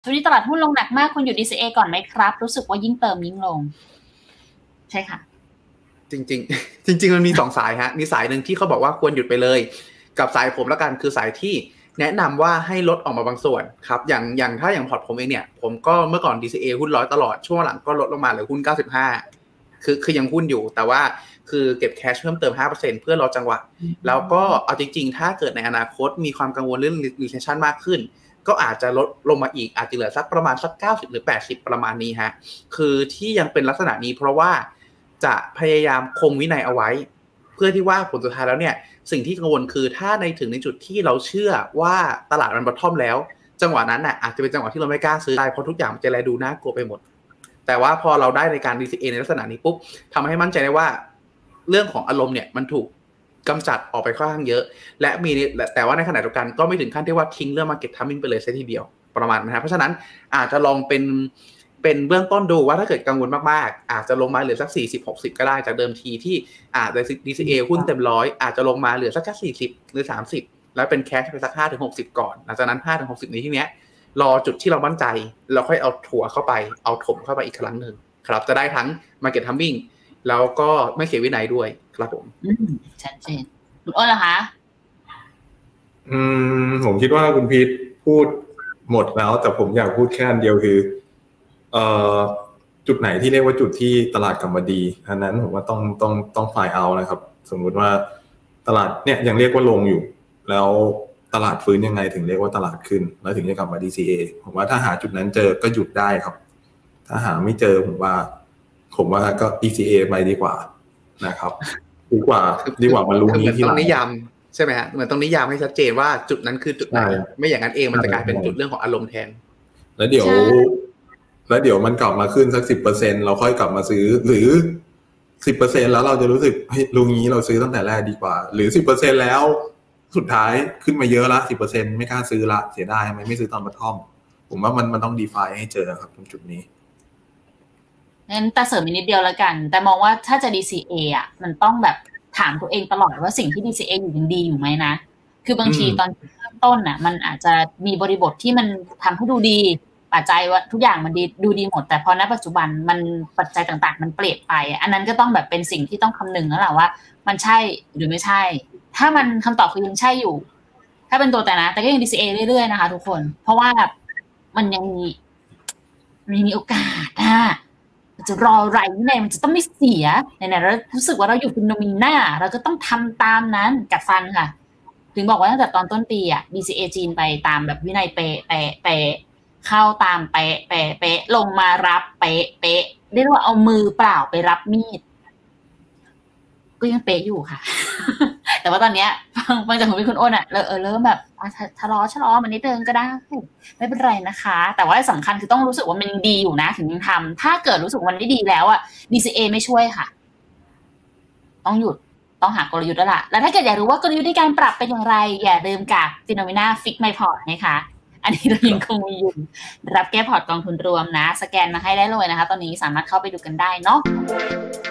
ช่วงนี้ตลาดหุ้นลงหนักมากคุณอยู่ DCA ก่อนไหมครับรู้สึกว่ายิ่งเติมยิ่งลงใช่ค่ะจริงๆจริงๆมันมี2สายฮะมีสายนึงที่เขาบอกว่าควรหยุดไปเลยกับสายผมละกันคือสายที่แนะนำว่าให้ลดออกมาบางส่วนครับอย่างถ้าอย่างพอร์ตผมเองเนี่ยผมก็เมื่อก่อน DCA หุ้น100ตลอดช่วงหลังก็ลดลงมาเหลือหุ้น95คือยังหุ้นอยู่แต่ว่าคือเก็บแคชเพิ่มเติม 5% เพื่อรอจังหวะแล้วก็เอาจริงๆถ้าเกิดในอนาคตมีความกังวลเรื่อง recession มากขึ้นก็อาจจะลดลงมาอีกอาจจะเหลือสักประมาณสัก90หรือ80ประมาณนี้ฮะคือที่ยังเป็นลักษณะนี้เพราะว่าจะพยายามคงวินัยเอาไว้เพื่อที่ว่าผลสุดท้ายแล้วเนี่ยสิ่งที่กังวลคือถ้าถึงในจุดที่เราเชื่อว่าตลาดมันบอททอมแล้วจังหวะนั้นน่ะอาจจะเป็นจังหวะที่เราไม่กล้าซื้อได้เพราะทุกอย่างมันจะแลดูน่ากลัวไปหมดแต่ว่าพอเราได้ในการ DCA ในลักษณะนี้ปุ๊บทำให้มั่นใจได้ว่าเรื่องของอารมณ์เนี่ยมันถูกกำจัดออกไปค่อนข้างเยอะและมีแต่ว่าในขณะเดียวกันก็ไม่ถึงขั้นที่ว่าทิ้งเรื่อง market timing ไปเลยซะทีเดียวประมาณนั้นเพราะฉะนั้นอาจจะลองเป็นเบื้องต้นดูว่าถ้าเกิดกังวลมากๆอาจจะลงมาเหลือสัก40-60ก็ได้จากเดิมทีที่อาจจะ DCA หุ้นเต็ม100อาจจะลงมาเหลือสักแค่40หรือ30แล้วเป็นแคชไปสัก5-60ก่อนหลังจากนั้น5-60ในที่เนี้ยรอจุดที่เรามั่นใจแล้วค่อยเอาถั่วเข้าไปเอาถมเข้าไปอีกครั้งนึงครับจะได้ทั้ง market timing แล้วก็ไม่เสียวินัยด้วยครับผมชัดเจนคุณอ้นเหรอคะผมคิดว่าคุณพีทพูดหมดแล้วแต่ผมอยากพูดแค่อันเดียวคือจุดไหนที่เรียกว่าจุดที่ตลาดกลับมาดีอันนั้นผมว่าต้องฝ่ายเอานะครับสมมุติว่าตลาดเนี่ยยังเรียกว่าลงอยู่แล้วตลาดฟื้นยังไงถึงเรียกว่าตลาดขึ้นแล้วถึงจะกลับมา DCA ผมว่าถ้าหาจุดนั้นเจอก็หยุดได้ครับถ้าหาไม่เจอผมว่าก็ DCA ไปดีกว่านะครับดีกว่ามันรู้นี้ที่ต้องนิยามใช่ไหมฮะเหมือนต้องนิยามให้ชัดเจนว่าจุดนั้นคือจุดไหนไม่อย่างนั้นเองมันจะกลายเป็นจุดเรื่องของอารมณ์แทนแล้วเดี๋ยวมันกลับมาขึ้นสัก 10% เราค่อยกลับมาซื้อหรือ 10% แล้วเราจะรู้สึกเฮ้ยลุงนี้เราซื้อตั้งแต่แรกดีกว่าหรือ 10% แล้วสุดท้ายขึ้นมาเยอะละ 10% ไม่กล้าซื้อละเสียดายไม่ซื้อตอนบอททอมผมว่ามันต้อง define ให้เจอครับตรงจุดนี้งั้นแต่เสริมอีกนิดเดียวแล้วกันแต่มองว่าถ้าจะ DCA อ่ะมันต้องแบบถามตัวเองตลอดว่าสิ่งที่ DCA อยู่ยังดีอยู่ไหมนะคือบางทีตอนเริ่มต้นน่ะมันอาจจะมีบริบทที่มันทำให้ดูดีปัจจัยว่าทุกอย่างมันดูดีหมดแต่พอณปัจจุบันมันปัจจัยต่างๆมันเปลี่ยนไปอันนั้นก็ต้องแบบเป็นสิ่งที่ต้องคำนึงแล้วแหละว่ามันใช่หรือไม่ใช่ถ้ามันคำตอบคือยังใช่อยู่ถ้าเป็นตัวแต่ก็ยัง DCA เรื่อยๆนะคะทุกคนเพราะว่ามันยังมีโอกาสจะรอไรนี่ไงมันจะต้องไม่เสียไหนๆเรารู้สึกว่าเราอยู่ฟิโนเมนาเราก็ต้องทำตามนั้นกัดฟันค่ะถึงบอกว่าตั้งแต่ตอนต้นปีอ่ะ DCA จีนไปตามแบบวินัยเป๊ะเข้าตามเป๊ะลงมารับเป๊ะเรียกว่าเอามือเปล่าไปรับมีดก็ยังเป๊ะอยู่ค่ะ แต่ว่าตอนเนี้ยฟังจากคุณอ้นอ่ะเริ่มแบบชะลอมันนิดนึงก็ได้ไม่เป็นไรนะคะแต่ว่าสำคัญคือต้องรู้สึกว่ามันดีอยู่นะถึงยังทำถ้าเกิดรู้สึกมันไม่ดีแล้วอ่ะ DCA ไม่ช่วยค่ะต้องหยุดต้องหากลยุทธ์แล้วล่ะแล้วถ้าเกิดอยากรู้ว่ากลยุทธ์ในการปรับเป็นอย่างไรอย่าลืมกับ Phenomena Fix My Port นะคะอันนี้เรายังคงมีอยู่รับแก้พอร์ตกองทุนรวมนะสแกนมาให้ได้เลยนะคะตอนนี้สามารถเข้าไปดูกันได้เนาะ